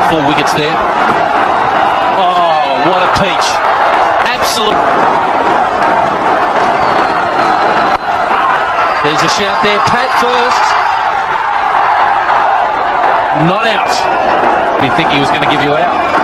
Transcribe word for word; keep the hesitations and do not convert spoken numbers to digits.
four wickets there. Oh, what a peach. Absolute. There's a shout there. Pat first. Not out. You think he was going to give you out?